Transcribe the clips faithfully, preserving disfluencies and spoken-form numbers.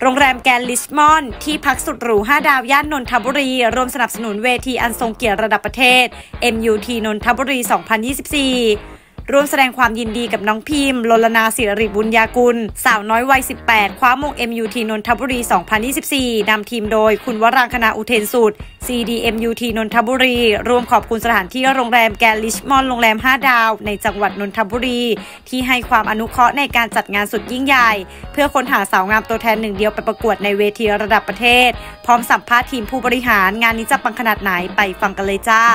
รงแรมแกรนด์ริชมอนด์ที่พักสุดหรูห้าดาวย่านนนทบุรีร่วมสนับสนุนเวทีอันทรงเกียรติระดับประเทศ เอ็ม ยู ที นนทบุรี สองพันยี่สิบสี่ร่วมแสดงความยินดีกับน้องพิมพ์ลลนาศิริบุญญากุลสาวน้อยวัยสิบแปดคว้ามง เอ็ม ยู ที นนทบุรี สองพันยี่สิบสี่นำทีมโดยคุณวรางคณาอุเทนสุด ซี ดี เอ็ม ยู ที นนทบุรีรวมขอบคุณสถานที่โรงแรมแกรนด์ริชมอนด์โรงแรมห้าดาวในจังหวัดนนทบุรีที่ให้ความอนุเคราะห์ในการจัดงานสุดยิ่งใหญ่เพื่อค้นหาสาวงามตัวแทนหนึ่งเดียวไปประกวดในเวทีระดับประเทศพร้อมสัมภาษณ์ทีมผู้บริหารงานนี้จะปังขนาดไหนไปฟังกันเลยจ้า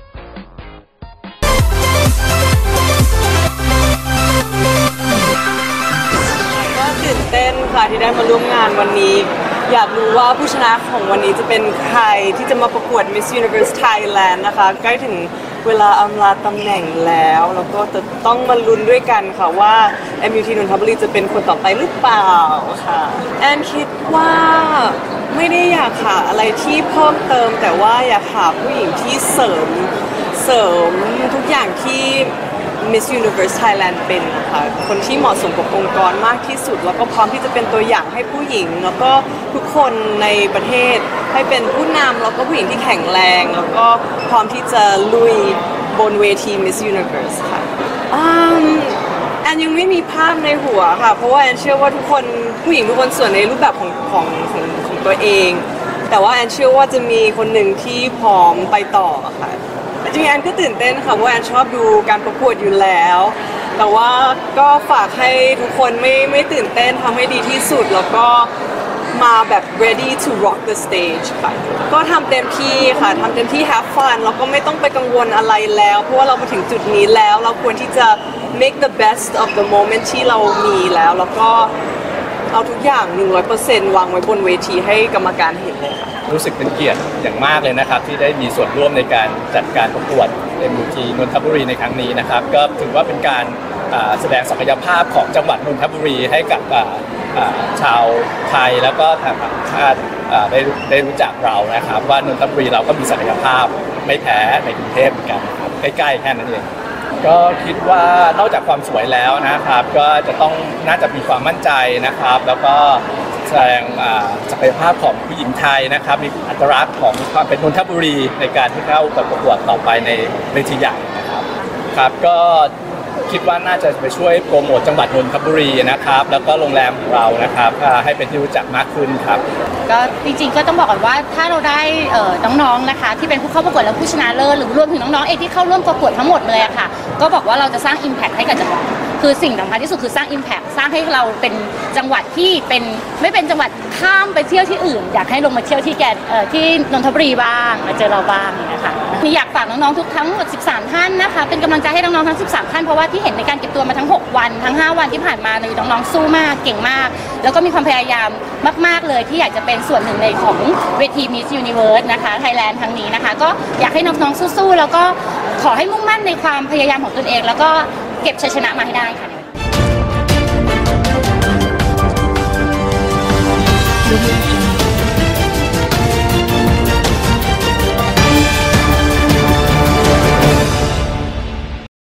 ตื่นเต้นค่ะที่ได้มาร่วมงานวันนี้อยากรู้ว่าผู้ชนะของวันนี้จะเป็นใครที่จะมาประกวด Miss Universe Thailand นะคะใกล้ถึงเวลาอำลาตำแหน่งแล้วแล้วก็จะต้องมาลุ้นด้วยกันค่ะว่า เอ็ม ยู ที นนทบุรีจะเป็นคนต่อไปหรือเปล่าค่ะแอนคิดว่าไม่ได้อยากหาอะไรที่เพิ่มเติมแต่ว่าอยากหาผู้หญิงที่เสริมเสริมทุกอย่างที่Miss Universe Thailand เป็นนะคะคนที่เหมาะสมกับองค์กรมากที่สุดแล้วก็พร้อมที่จะเป็นตัวอย่างให้ผู้หญิงแล้วก็ทุกคนในประเทศให้เป็นผู้นำแล้วก็ผู้หญิงที่แข็งแรงแล้วก็พร้อมที่จะลุยบนเวที Miss Universe ค่ะแอนยังไม่มีภาพในหัวค่ะเพราะว่าแอนเชื่อว่าทุกคนผู้หญิงทุกคนส่วนในรูปแบบของของของของตัวเองแต่ว่าแอนเชื่อว่าจะมีคนหนึ่งที่พร้อมไปต่อค่ะจริงๆแอนก็ตื่นเต้นค่ะเพราะแอนชอบดูการประกวดอยู่แล้วแต่ว่าก็ฝากให้ทุกคนไม่ไม่ตื่นเต้นทำให้ดีที่สุดแล้วก็มาแบบ ready to rock the stage ค่ะก็ทำเต็มที่ค่ะทำเต็มที่ have fun แล้วก็ไม่ต้องไปกังวลอะไรแล้วเพราะว่าเรามาถึงจุดนี้แล้วเราควรที่จะ make the best of the moment ที่เรามีแล้วแล้วก็เอาทุกอย่าง หนึ่งร้อยเปอร์เซ็นต์ วางไว้บนเวทีให้กรรมการเห็นเลยค่ะรู้สึกเป็นเกียรติอย่างมากเลยนะครับที่ได้มีส่วนร่วมในการจัดการประกวด เอ็ม ยู ที นนทบุรีในครั้งนี้นะครับก็ถือว่าเป็นการแสดงศักยภาพของจังหวัดนนทบุรีให้กับชาวไทยแล้วก็ทางต่างชาติได้ได้รู้จักเรานะครับว่านนทบุรีเราก็มีศักยภาพไม่แพ้ในกรุงเทพเหมือนกันครับใกล้ๆแค่นั้นเองก็คิดว่านอกจากความสวยแล้วนะครับก็จะต้องน่าจะมีความมั่นใจนะครับแล้วก็แสดงศักยภาพของผู้หญิงไทยนะครับมีอัตลักษณ์ของความเป็นนนทบุรีในการที่เข้าประกวดต่อไปในเวทีใหญ่นะครับครับก็คิดว่าน่าจะไปช่วยโปรโมทจังหวัดนนทบุรีนะครับแล้วก็โรงแรมของเรานะครับให้เป็นที่รู้จักมากขึ้นครับก็จริงๆก็ต้องบอกก่อนว่าถ้าเราได้น้องๆนะคะที่เป็นผู้เข้าประกวดและผู้ชนะเลิศหรือรวมถึงน้องๆเองที่เข้าร่วมประกวดทั้งหมดเลยค่ะก็บอกว่าเราจะสร้าง impact ให้กับจังหวัดคือสิ่งสำคัญที่สุดคือสร้าง impact สร้างให้เราเป็นจังหวัดที่เป็นไม่เป็นจังหวัดข้ามไปเที่ยวที่อื่นอยากให้ลงมาเที่ยวที่แกที่นนทบุรีบ้างมาเจอเราบ้างนะคะมีอยากฝากน้องๆทุกทั้งหมดสิบสามท่านนะคะเป็นกำลังใจให้น้องๆทั้งสิบสามท่านเพราะว่าที่เห็นในการเก็บตัวมาทั้งหกวันทั้งห้าวันที่ผ่านมาเลยน้องๆสู้มากเก่งมากแล้วก็มีความพยายามมากๆเลยที่อยากจะเป็นส่วนหนึ่งในของเวที Miss Universe นะคะ Thailand ครั้งนี้นะคะก็อยากให้น้องๆสู้ๆแล้วก็ขอให้มุ่งมั่นในความพยายามของตนเองแล้วก็เก็บชัยชนะมาให้ได้ค่ะ